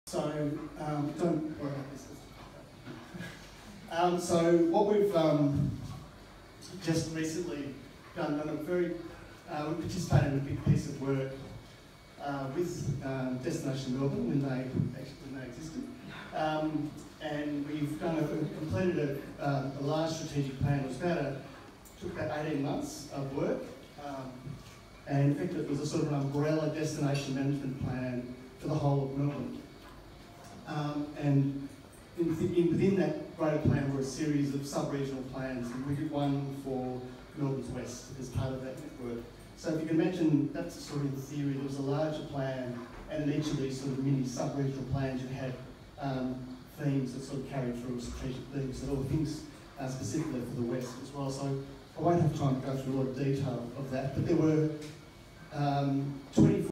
So, don't worry about this. So what we've just recently done we participated in a big piece of work with Destination Melbourne when they existed. And we've completed a large strategic plan. It was took about 18 months of work. And in fact, it was a sort of an umbrella destination management plan for the whole of Melbourne. And within that greater plan were a series of sub-regional plans, and we did one for Melbourne's West as part of that network. So if you can imagine, that's sort of in theory, there was a larger plan, and in each of these sort of mini sub-regional plans you had themes that sort of carried through, strategic themes, and all things specifically for the West as well. So I won't have time to go through a lot of detail of that, but there were 24